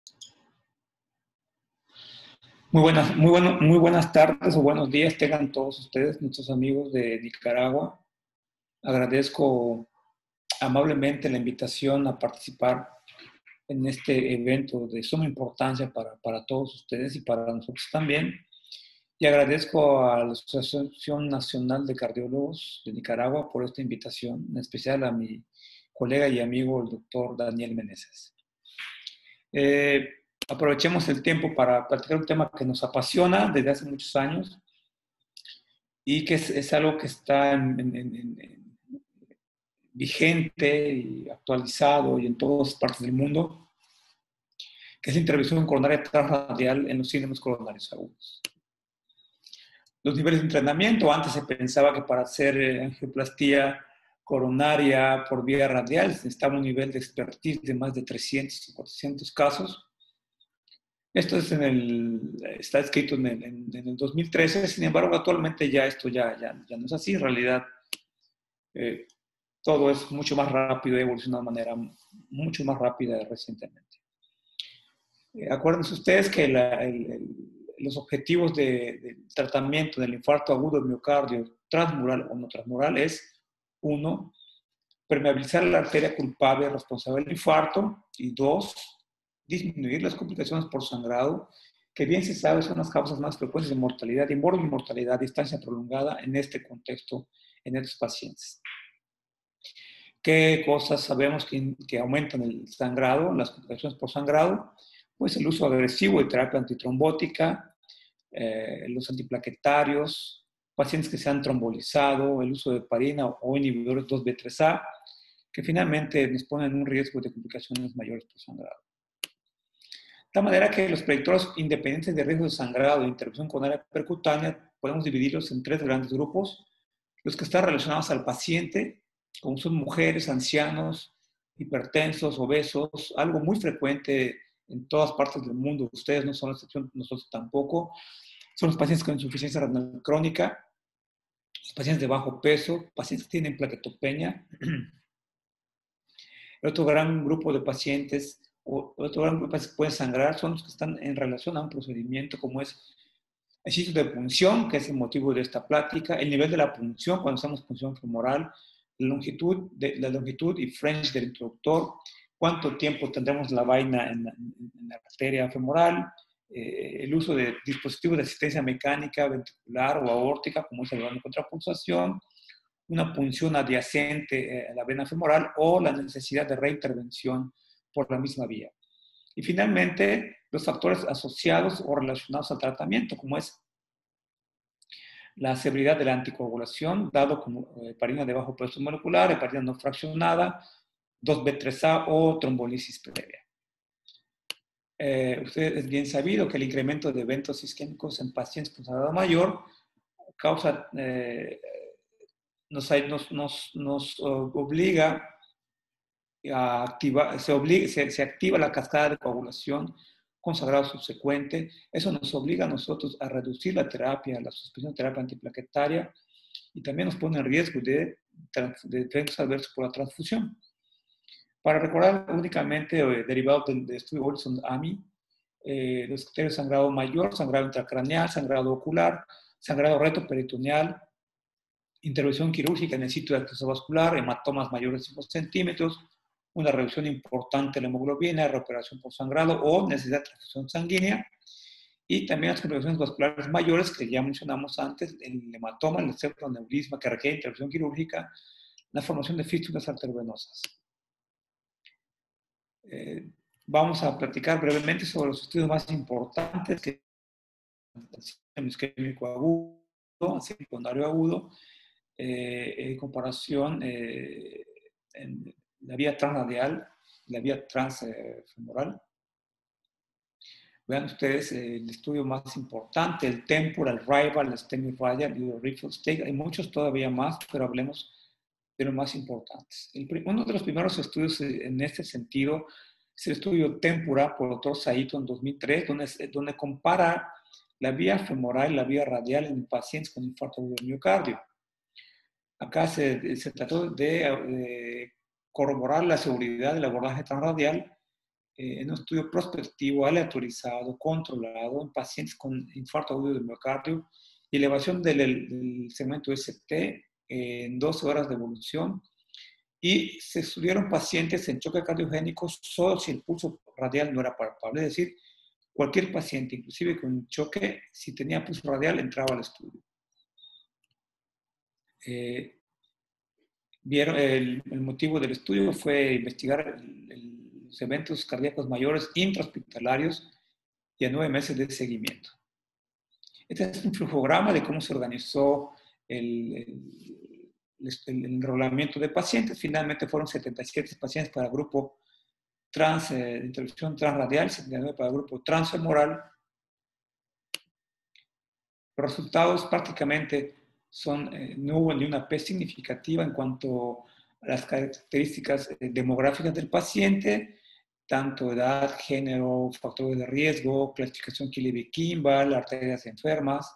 Muy buenas tardes o buenos días tengan todos ustedes, nuestros amigos de Nicaragua. Agradezco amablemente la invitación a participar en este evento de suma importancia para todos ustedes y para nosotros también. Y agradezco a la Asociación Nacional de Cardiólogos de Nicaragua por esta invitación, en especial a mi colega y amigo, el doctor Daniel Meneses. Aprovechemos el tiempo para platicar un tema que nos apasiona desde hace muchos años y que es algo que está vigente y actualizado y en todas partes del mundo, que es la intervención coronaria transradial en los síndromes coronarios agudos. Los niveles de entrenamiento, antes se pensaba que para hacer angioplastía coronaria por vía radial necesitaba un nivel de expertise de más de 300 o 400 casos. Esto es está escrito en el 2013, sin embargo, actualmente esto ya no es así. En realidad, todo es mucho más rápido y evoluciona de manera mucho más rápida recientemente. Acuérdense ustedes que los objetivos de tratamiento del infarto agudo del miocardio transmural o no transmural es, uno, permeabilizar la arteria culpable responsable del infarto, y dos, disminuir las complicaciones por sangrado, que bien se sabe son las causas más frecuentes de mortalidad y mortalidad a distancia prolongada en este contexto en estos pacientes. ¿Qué cosas sabemos que aumentan el sangrado, las complicaciones por sangrado? Pues el uso agresivo de terapia antitrombótica, los antiplaquetarios, pacientes que se han trombolizado, el uso de heparina o inhibidores 2B3A, que finalmente nos ponen en un riesgo de complicaciones mayores por sangrado. De tal manera que los predictores independientes de riesgo de sangrado e intervención coronaria percutánea podemos dividirlos en tres grandes grupos: los que están relacionados al paciente, como son mujeres, ancianos, hipertensos, obesos, algo muy frecuente en todas partes del mundo. Ustedes no son la excepción, nosotros tampoco. Son los pacientes con insuficiencia renal crónica, los pacientes de bajo peso, pacientes que tienen plaquetopenia. El otro gran grupo de pacientes, que pueden sangrar, son los que están en relación a un procedimiento como es el sitio de punción, que es el motivo de esta plática, el nivel de la punción, cuando hacemos punción femoral, la longitud y French del introductor, cuánto tiempo tendremos la vaina en la arteria femoral, el uso de dispositivos de asistencia mecánica, ventricular o aórtica, como es el órgano de contrapulsación, una punción adyacente a la vena femoral o la necesidad de reintervención por la misma vía. Y finalmente, los factores asociados o relacionados al tratamiento, como es la severidad de la anticoagulación, dado como heparina de bajo peso molecular, heparina no fraccionada, 2B3A o trombolisis previa. Usted es bien sabido que el incremento de eventos isquémicos en pacientes con sangrado mayor causa, nos obliga a activar, se activa la cascada de coagulación con sangrado subsecuente. Eso nos obliga a nosotros a reducir la terapia, la suspensión de terapia antiplaquetaria, y también nos pone en riesgo de eventos adversos por la transfusión. Para recordar únicamente derivados del estudio Olson-AMI, los criterios de sangrado mayor, sangrado intracraneal, sangrado ocular, sangrado retoperitoneal, intervención quirúrgica en el sitio de acceso vascular, hematomas mayores de 5 centímetros, una reducción importante de la hemoglobina, reoperación por sangrado o necesidad de transfusión sanguínea, y también las complicaciones vasculares mayores que ya mencionamos antes, el hematoma, el septoneurisma que requiere intervención quirúrgica, la formación de fístulas arteriovenosas. Vamos a platicar brevemente sobre los estudios más importantes que el sistema isquémico agudo, secundario agudo, en comparación en la vía transradial, la vía transfemoral. Vean ustedes el estudio más importante, el Tempora, el Rival, el STEMI Radial y el Ripple Stake. Hay muchos todavía más, pero hablemos de los más importantes. Uno de los primeros estudios en este sentido es el estudio Tempora por el doctor Saito en 2003, donde compara la vía femoral y la vía radial en pacientes con infarto agudo del miocardio. Acá se trató de corroborar la seguridad del abordaje transradial en un estudio prospectivo, aleatorizado, controlado, en pacientes con infarto agudo del miocardio y elevación del segmento ST en 12 horas de evolución. Y se estudiaron pacientes en choque cardiogénico solo si el pulso radial no era palpable, es decir, cualquier paciente, inclusive con choque, si tenía pulso radial, entraba al estudio. El motivo del estudio fue investigar los eventos cardíacos mayores intrahospitalarios y a 9 meses de seguimiento. Este es un flujograma de cómo se organizó el enrolamiento de pacientes. Finalmente fueron 77 pacientes para el grupo de intervención transradial, 79 para el grupo transfemoral. Los resultados prácticamente no hubo ni una P significativa en cuanto a las características demográficas del paciente, tanto edad, género, factores de riesgo, clasificación Killeby-Kimball, arterias enfermas.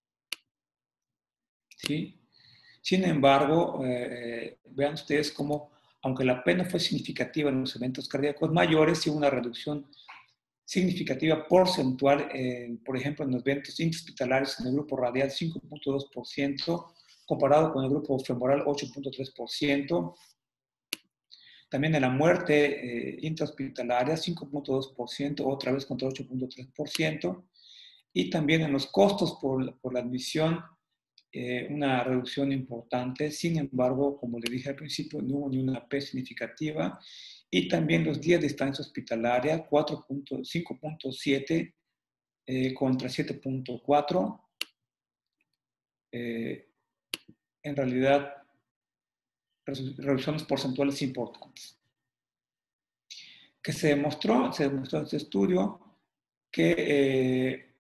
¿Sí? Sin embargo, vean ustedes cómo, aunque la P no fue significativa en los eventos cardíacos mayores, sí hubo una reducción significativa porcentual, por ejemplo, en los eventos intrahospitalarios en el grupo radial 5.2%, comparado con el grupo femoral 8.3%. También en la muerte intrahospitalaria 5.2%, otra vez contra 8.3%. Y también en los costos por la admisión, una reducción importante. Sin embargo, como le dije al principio, no hubo ni una P significativa. Y también los días de estancia hospitalaria, 5.7 contra 7.4. En realidad, reducciones porcentuales importantes. Que se demostró en este estudio que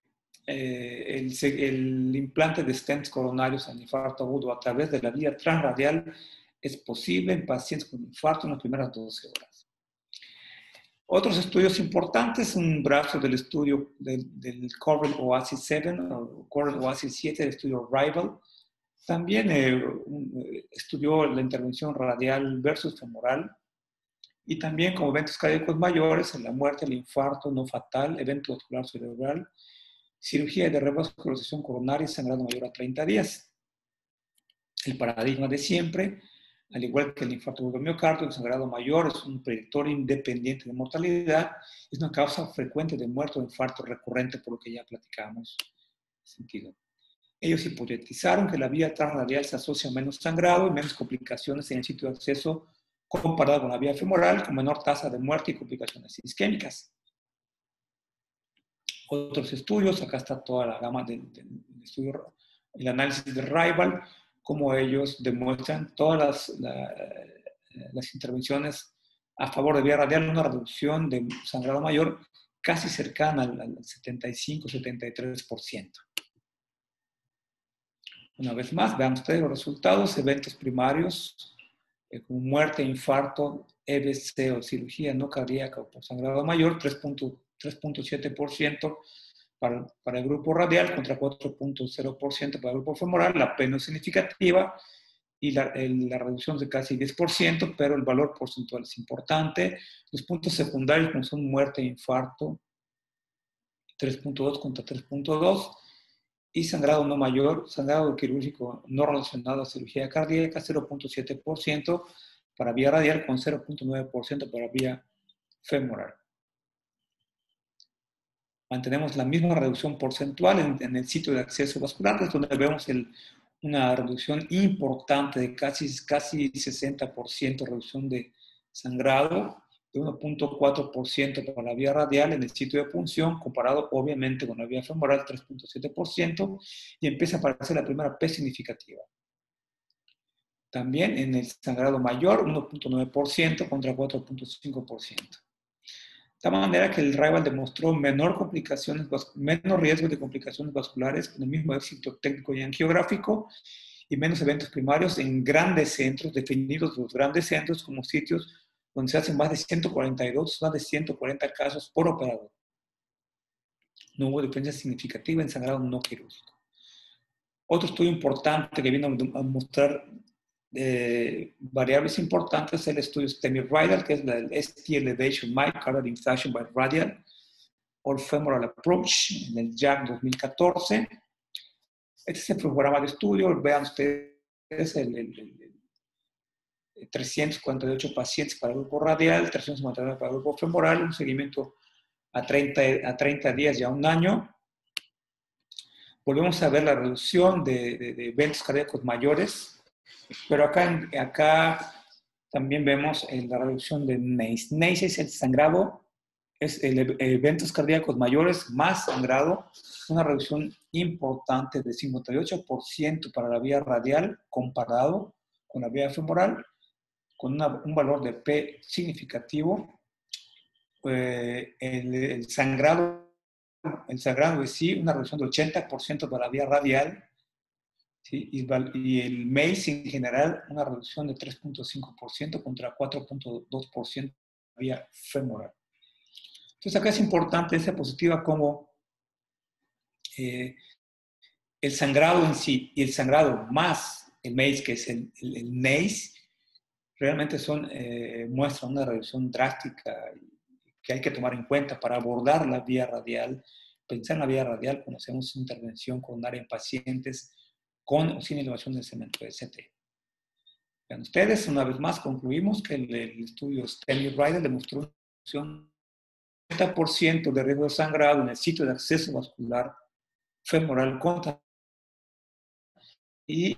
el implante de stents coronarios en infarto agudo a través de la vía transradial es posible en pacientes con infarto en las primeras 12 horas. Otros estudios importantes, un brazo del estudio del CORAL OASIS 7 o CORAL OASIS 7, el estudio RIVAL, también estudió la intervención radial versus femoral y también como eventos cardíacos mayores en la muerte, el infarto no fatal, evento vascular cerebral, cirugía de revascularización coronaria y sangrado mayor a 30 días. El paradigma de siempre, al igual que el infarto agudo del miocardio, el sangrado mayor es un predictor independiente de mortalidad, es una causa frecuente de muerte o infarto recurrente, por lo que ya platicamos en ese sentido. Ellos hipotetizaron que la vía transradial se asocia a menos sangrado y menos complicaciones en el sitio de acceso comparado con la vía femoral, con menor tasa de muerte y complicaciones isquémicas. Otros estudios, acá está toda la gama del estudio, el análisis de RIVAL, cómo ellos demuestran todas las intervenciones a favor de vía radial, una reducción de sangrado mayor casi cercana al 75-73%. Una vez más, vean ustedes los resultados, eventos primarios, como muerte, infarto, EBC o cirugía no cardíaca o por sangrado mayor, 3.7% para el grupo radial contra 4.0% para el grupo femoral. La P no es significativa y la reducción es de casi 10%, pero el valor porcentual es importante. Los puntos secundarios, como son muerte e infarto, 3.2 contra 3.2. Y sangrado no mayor, sangrado quirúrgico no relacionado a cirugía cardíaca, 0.7% para vía radial con 0.9% para vía femoral. Mantenemos la misma reducción porcentual en el sitio de acceso vascular, es donde vemos una reducción importante de casi 60% reducción de sangrado, de 1.4% para la vía radial en el sitio de punción, comparado obviamente con la vía femoral, 3.7%, y empieza a aparecer la primera P significativa. También en el sangrado mayor, 1.9% contra 4.5%. De tal manera que el RIVAL demostró menor riesgo de complicaciones vasculares con el mismo éxito técnico y angiográfico y menos eventos primarios en grandes centros, definidos los grandes centros como sitios donde se hacen más de 140 casos por operador. No hubo diferencia significativa en sangrado no quirúrgico. Otro estudio importante que viene a mostrar variables importantes, el estudio STEMI Radial, que es el ST Elevation Myocardial Infarction by Radial, or Femoral Approach, en el JAC 2014. Este es el programa de estudio. Vean ustedes 348 pacientes para el grupo radial, 359 para el grupo femoral, un seguimiento a 30 días y a un año. Volvemos a ver la reducción de eventos cardíacos mayores, pero acá también vemos la reducción de NACE. NACE es el sangrado, es eventos cardíacos mayores más sangrado, una reducción importante de 58% para la vía radial comparado con la vía femoral, con un valor de P significativo. El sangrado es sí, una reducción del 80% para la vía radial, ¿sí? Y el MACE en general, una reducción de 3.5% contra 4.2% vía femoral. Entonces acá es importante esa diapositiva como el sangrado en sí y el sangrado más el MACE, que es el NACE, realmente muestran una reducción drástica que hay que tomar en cuenta para abordar la vía radial, pensar en la vía radial cuando hacemos intervención coronaria en pacientes con o sin elevación del segmento de CT. Vean ustedes, una vez más concluimos que el estudio STEMI Radial demostró un 30% de riesgo de sangrado en el sitio de acceso vascular femoral y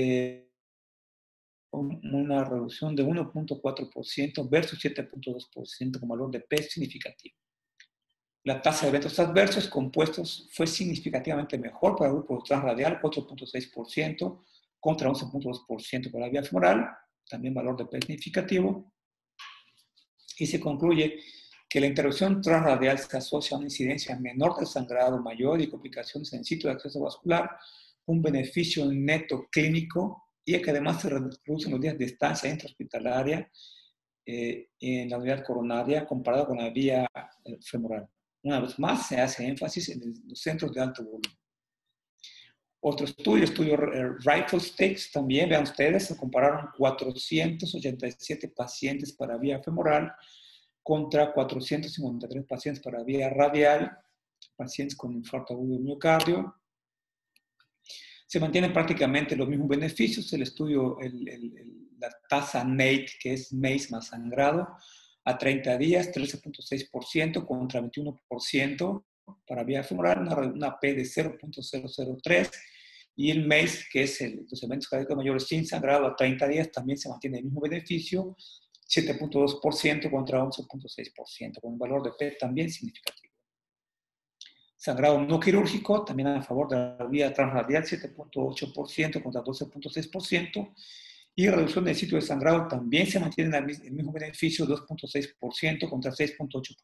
una reducción de 1.4% versus 7.2% con valor de P significativo. La tasa de eventos adversos compuestos fue significativamente mejor para el grupo transradial, 4.6% contra 11.2% para la vía femoral, también valor de P significativo. Y se concluye que la intervención transradial se asocia a una incidencia menor de sangrado mayor y complicaciones en el sitio de acceso vascular, un beneficio neto clínico y que además se reducen los días de estancia intrahospitalaria en la unidad coronaria comparado con la vía femoral. Una vez más, se hace énfasis en los centros de alto volumen. Otro estudio Rifle Stakes, también, vean ustedes, se compararon 487 pacientes para vía femoral contra 453 pacientes para vía radial, pacientes con infarto agudo de miocardio. Se mantienen prácticamente los mismos beneficios. El estudio, la tasa NATE, que es MACE más sangrado, a 30 días, 13.6% contra 21% para vía femoral, una P de 0.003. Y el MACE, que es los eventos cardíacos mayores sin sangrado a 30 días, también se mantiene el mismo beneficio, 7.2% contra 11.6%, con un valor de P también significativo. Sangrado no quirúrgico, también a favor de la vía transradial, 7.8% contra 12.6%. Y reducción del sitio de sangrado también se mantiene el mismo beneficio, 2.6% contra 6.8%.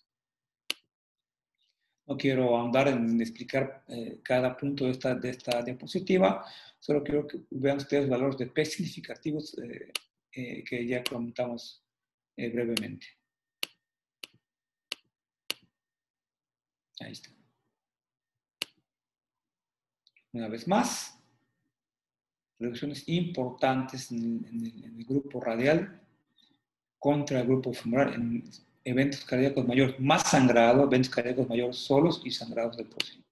No quiero ahondar en explicar cada punto de esta diapositiva, solo quiero que vean ustedes valores de P significativos que ya comentamos brevemente. Ahí está. Una vez más, reducciones importantes en el grupo radial contra el grupo femoral en eventos cardíacos mayores más sangrados, eventos cardíacos mayores solos y sangrados del porcino.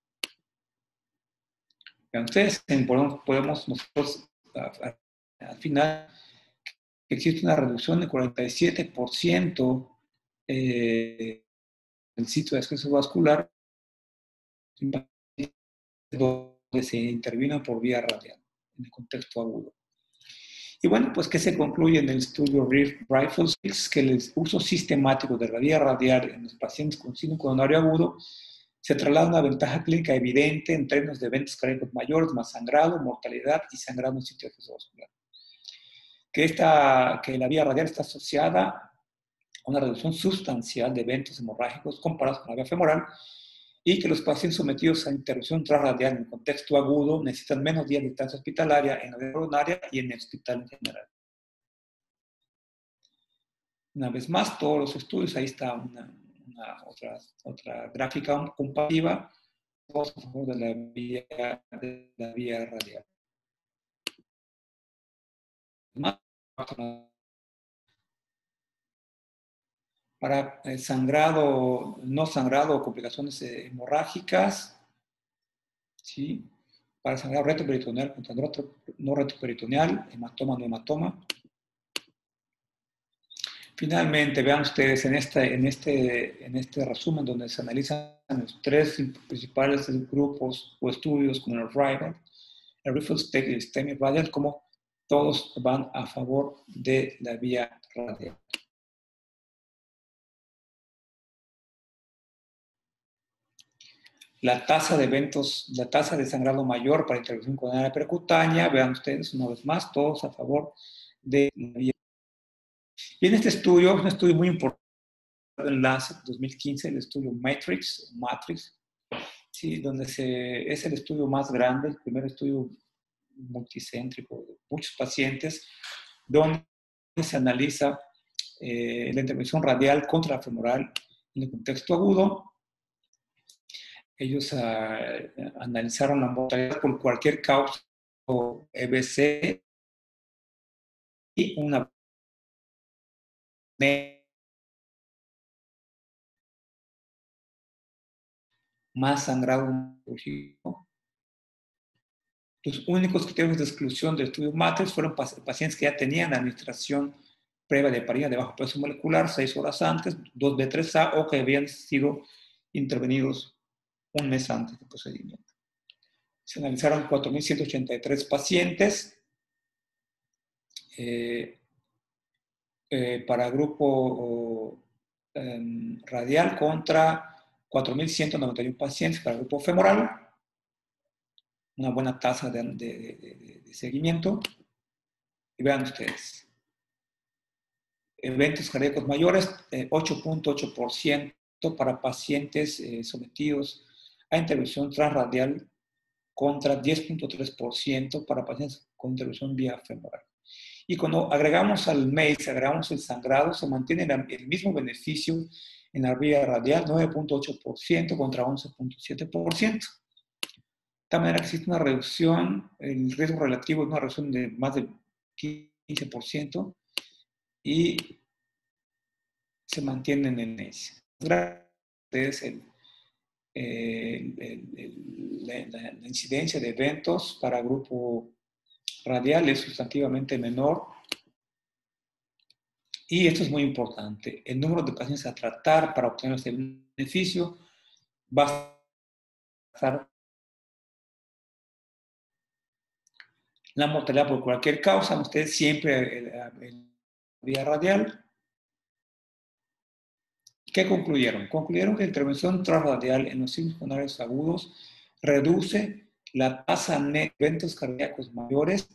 Entonces, podemos nosotros al final existe una reducción de 47% del sitio de acceso vascular donde se intervino por vía radial en el contexto agudo. Y bueno, pues que se concluye en el estudio Rifle Stakes que el uso sistemático de la vía radial en los pacientes con síndrome coronario agudo se traslada una ventaja clínica evidente en términos de eventos cardíacos mayores, más sangrado, mortalidad y sangrado en el sitio de acceso vascular. Que la vía radial está asociada a una reducción sustancial de eventos hemorrágicos comparados con la vía femoral y que los pacientes sometidos a intervención transradial en el contexto agudo necesitan menos días de estancia hospitalaria en la vía coronaria y en el hospital en general. Una vez más, todos los estudios, ahí está otra gráfica comparativa a favor de la vía radial. más. Para sangrado, no sangrado o complicaciones hemorrágicas, ¿sí? Para sangrado retroperitoneal contra no retroperitoneal, hematoma, no hematoma. Finalmente, vean ustedes en este resumen donde se analizan los tres principales grupos o estudios con el RIVAL, el Riffle Stick y el STEMI Radial, como todos van a favor de la vía radial. La tasa de eventos, la tasa de sangrado mayor para intervención coronaria percutánea, vean ustedes una vez más, todos a favor de la vía. Y en este estudio, un estudio muy importante en Lancet 2015, el estudio Matrix, sí, donde es el estudio más grande, el primer estudio multicéntrico de muchos pacientes, donde se analiza la intervención radial contra la femoral en el contexto agudo. Ellos analizaron la mortalidad por cualquier causa o EBC y una más sangrado. Los únicos criterios de exclusión del estudio Matrix fueron pacientes que ya tenían administración previa de heparina de bajo peso molecular 6 horas antes, 2B3A, o que habían sido intervenidos un mes antes del procedimiento. Se analizaron 4.183 pacientes para grupo radial contra 4.191 pacientes para grupo femoral. Una buena tasa de seguimiento. Y vean ustedes. Eventos cardíacos mayores, 8.8% para pacientes sometidos a intervención transradial contra 10.3% para pacientes con intervención vía femoral. Y cuando agregamos al MACE, agregamos el sangrado, se mantiene el mismo beneficio en la vía radial, 9.8% contra 11.7%. De tal manera que existe una reducción, el riesgo relativo es una reducción de más del 15% y se mantiene en el MACE. Es la incidencia de eventos para grupo radial es sustantivamente menor. Y esto es muy importante. El número de pacientes a tratar para obtener este beneficio va a estar. La mortalidad por cualquier causa, ustedes siempre en vía radial. ¿Qué concluyeron? Concluyeron que la intervención transradial en los signos coronarios agudos reduce la tasa de eventos cardíacos mayores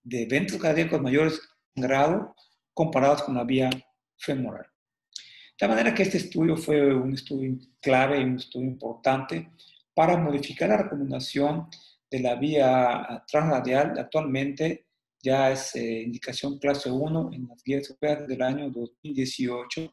en grado comparados con la vía femoral. De tal manera que este estudio fue un estudio clave y un estudio importante para modificar la recomendación de la vía transradial. Actualmente ya es indicación clase 1 en las guías europeas del año 2018.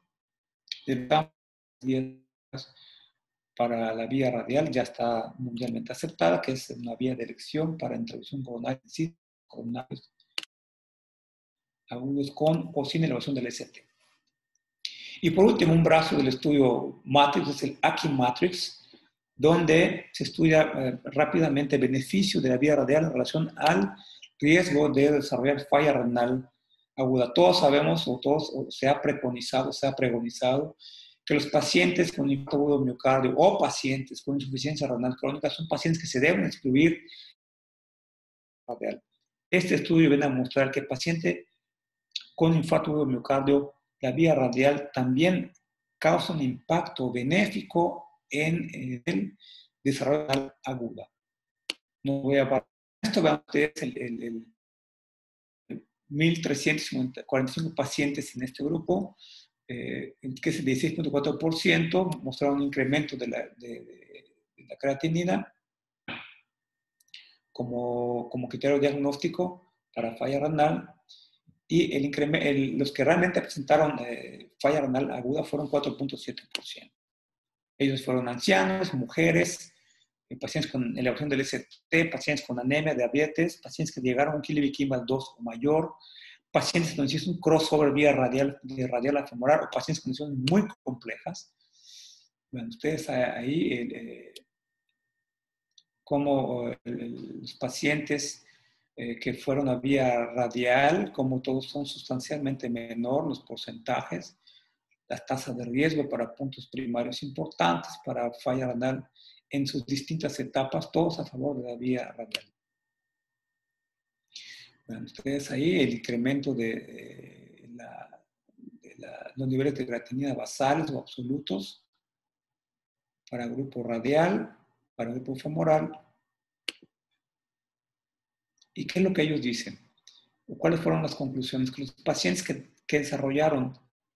Para la vía radial ya está mundialmente aceptada, que es una vía de elección para intervención coronaria coronarios agudos con o sin elevación del ST. Y por último, un brazo del estudio Matrix es el AKI Matrix, donde se estudia rápidamente el beneficio de la vía radial en relación al riesgo de desarrollar falla renal aguda. Todos sabemos, se ha preconizado, que los pacientes con infarto agudo miocardio o pacientes con insuficiencia renal crónica son pacientes que se deben excluir radial. Este estudio viene a mostrar que el paciente con infarto agudo miocardio, la vía radial también causa un impacto benéfico en el desarrollo aguda. No voy a parar. Esto vean ustedes el 1.345 pacientes en este grupo, que es el 16.4%, mostraron un incremento de la creatinina como criterio diagnóstico para falla renal. Y los que realmente presentaron falla renal aguda fueron 4.7%. Ellos fueron ancianos, mujeres, pacientes con elevación del ST, pacientes con anemia, diabetes, pacientes que llegaron a un Kili-Kimball 2 o mayor, pacientes donde existe un crossover vía radial, de radial a femoral, o pacientes con lesiones muy complejas. Bueno, ustedes ahí, como los pacientes que fueron a vía radial, como todos son sustancialmente menor los porcentajes, las tasas de riesgo para puntos primarios importantes, para falla renal en sus distintas etapas, todos a favor de la vía radial. Bueno, ustedes ahí el incremento de los niveles de creatinina basales o absolutos para grupo radial, para grupo femoral. ¿Y qué es lo que ellos dicen? ¿Cuáles fueron las conclusiones? Que los pacientes que desarrollaron,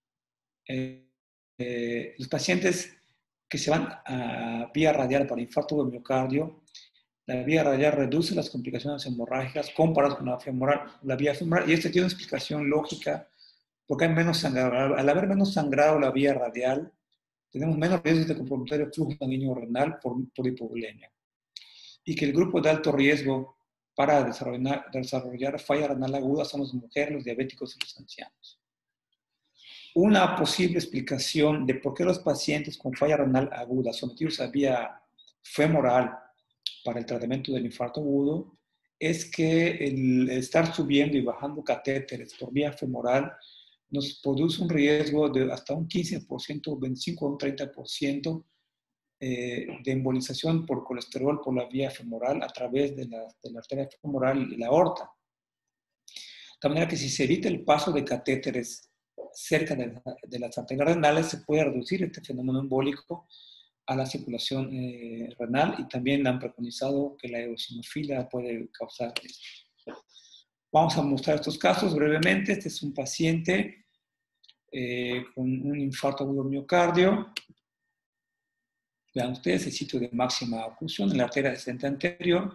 los pacientes que se van a vía radial para infarto de miocardio, la vía radial reduce las complicaciones hemorrágicas comparadas con la vía femoral, y esto tiene una explicación lógica, porque hay menos sangrado. Al haber menos sangrado la vía radial, tenemos menos riesgos de comprometer el flujo sanguíneo renal por hipovolemia. Y que el grupo de alto riesgo para desarrollar falla renal aguda son las mujeres, los diabéticos y los ancianos. Una posible explicación de por qué los pacientes con falla renal aguda sometidos a vía femoral para el tratamiento del infarto agudo es que el estar subiendo y bajando catéteres por vía femoral nos produce un riesgo de hasta un 15%, 25 o un 30% de embolización por colesterol por la vía femoral a través de la arteria femoral y la aorta. De tal manera que si se evita el paso de catéteres cerca de las arterias renales, se puede reducir este fenómeno embólico a la circulación renal, y también han preconizado que la eosinofilia puede causar esto. Vamos a mostrar estos casos brevemente. Este es un paciente con un infarto agudo miocardio. Vean ustedes el sitio de máxima oclusión en la arteria descendente anterior.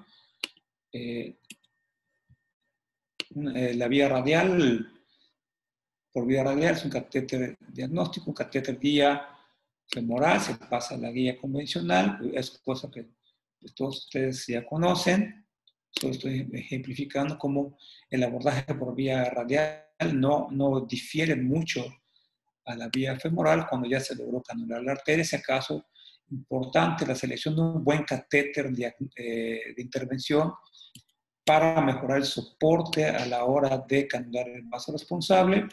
La vía radial, por vía radial, es un catéter diagnóstico, un catéter guía femoral, se pasa a la guía convencional, es cosa que todos ustedes ya conocen. Solo estoy ejemplificando cómo el abordaje por vía radial no difiere mucho a la vía femoral cuando ya se logró canular la arteria. Si acaso, importante la selección de un buen catéter de intervención para mejorar el soporte a la hora de canular el vaso responsable.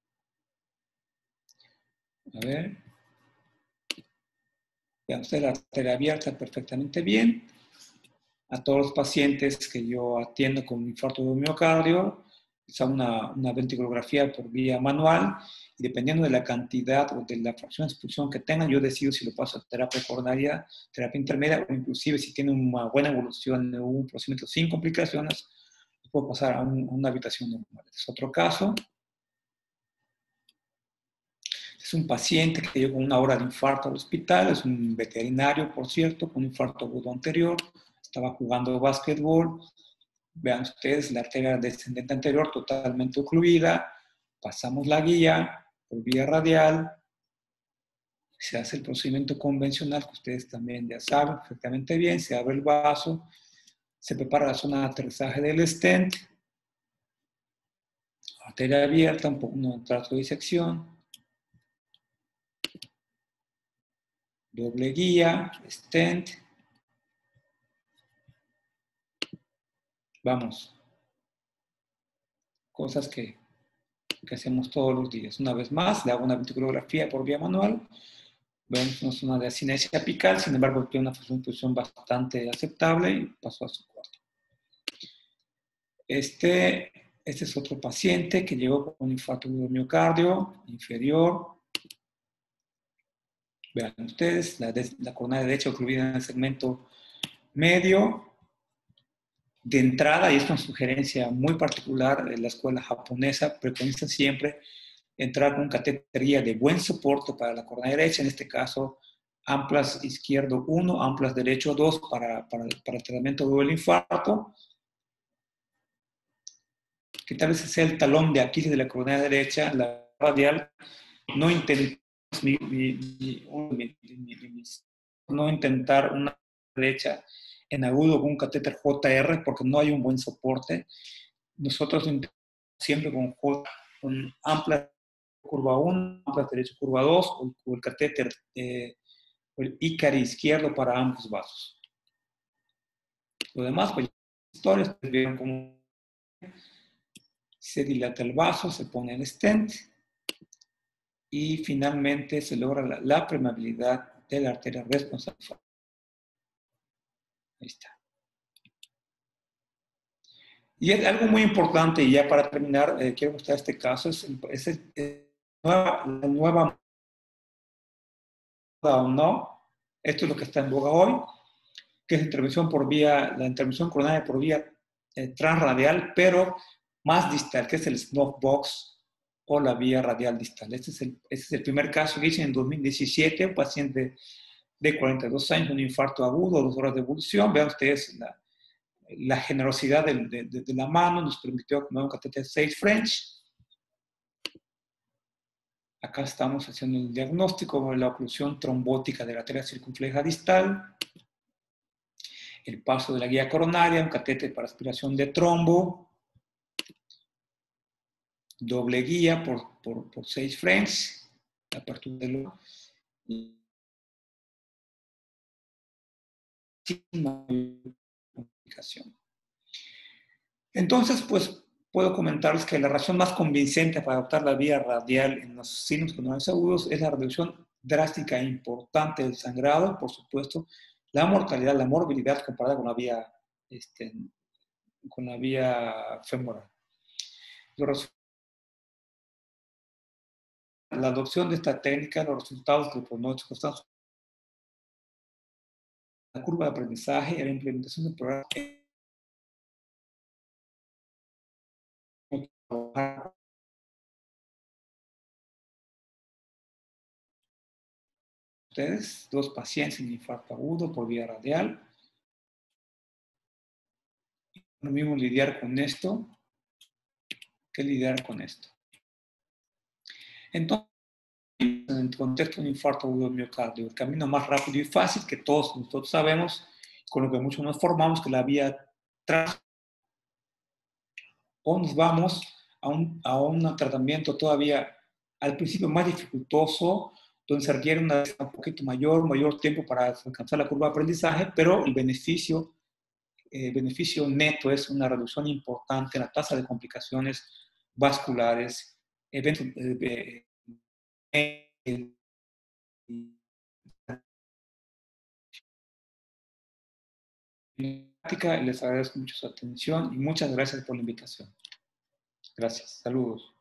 A ver. Vean ustedes la arteria abierta perfectamente bien. A todos los pacientes que yo atiendo con infarto de miocardio, es una ventriculografía por vía manual, y dependiendo de la cantidad o de la fracción de expulsión que tengan, yo decido si lo paso a terapia coronaria, terapia intermedia, o inclusive si tiene una buena evolución de un procedimiento sin complicaciones, lo puedo pasar a una habitación normal. Es otro caso. Es un paciente que llegó con una hora de infarto al hospital, es un veterinario, por cierto, con un infarto agudo anterior, estaba jugando básquetbol. Vean ustedes la arteria descendente anterior totalmente ocluida, pasamos la guía por vía radial, se hace el procedimiento convencional que ustedes también ya saben perfectamente bien, se abre el vaso, se prepara la zona de aterrizaje del stent, arteria abierta, un trazo de disección, doble guía, stent. Vamos, cosas que hacemos todos los días. Una vez más, le hago una ventriculografía por vía manual. Vemos una zona de asinesia apical, sin embargo, tiene una función bastante aceptable y pasó a su cuarto. Este es otro paciente que llegó con un infarto de miocardio inferior. Vean ustedes, la coronaria derecha ocluida en el segmento medio. De entrada, y es una sugerencia muy particular, en la escuela japonesa preconiza siempre entrar con un catéter guía de buen soporte para la coronaria derecha, en este caso amplas izquierdo 1, amplas derecho 2 para el tratamiento del infarto, que tal vez sea el talón de Aquiles de la coronaria derecha, la radial. No intentamos no intentar una derecha en agudo con un catéter JR porque no hay un buen soporte. Nosotros intentamos siempre con amplia curva 1, amplia derecha curva 2, o el catéter o el Icari izquierdo para ambos vasos. Lo demás, pues, historias, ustedes vieron cómo se dilata el vaso, se pone el stent y finalmente se logra la permeabilidad de la arteria responsable. Ahí está. Y es algo muy importante, y ya para terminar, quiero mostrar este caso, la nueva moda o no, esto es lo que está en boga hoy, que es la intervención coronaria por vía transradial, pero más distal, que es el snuff box o la vía radial distal. Este es el primer caso que hice en 2017, un paciente de 42 años, un infarto agudo, 2 horas de evolución. Vean ustedes la generosidad de la mano, nos permitió acomodar un catéter 6 French. Acá estamos haciendo el diagnóstico de la oclusión trombótica de la arteria circunfleja distal, el paso de la guía coronaria, un catéter para aspiración de trombo, doble guía por 6 French, la apertura del complicación. Entonces, pues puedo comentarles que la razón más convincente para adoptar la vía radial en los signos coronarios agudos es la reducción drástica e importante del sangrado, por supuesto, la mortalidad, la morbilidad comparada con la vía femoral. La adopción de esta técnica, los resultados del pronóstico están la curva de aprendizaje y la implementación del programa. Ustedes, 2 pacientes en infarto agudo por vía radial. Lo mismo lidiar con esto que lidiar con esto. Entonces, en el contexto de un infarto agudo de miocardio, el camino más rápido y fácil que todos nosotros sabemos, con lo que muchos nos formamos, que la vía tras, o nos vamos a un tratamiento todavía al principio más dificultoso, donde se requiere un poquito mayor tiempo para alcanzar la curva de aprendizaje, pero el beneficio neto es una reducción importante en la tasa de complicaciones vasculares, eventos les agradezco mucho su atención y muchas gracias por la invitación. Gracias. Saludos.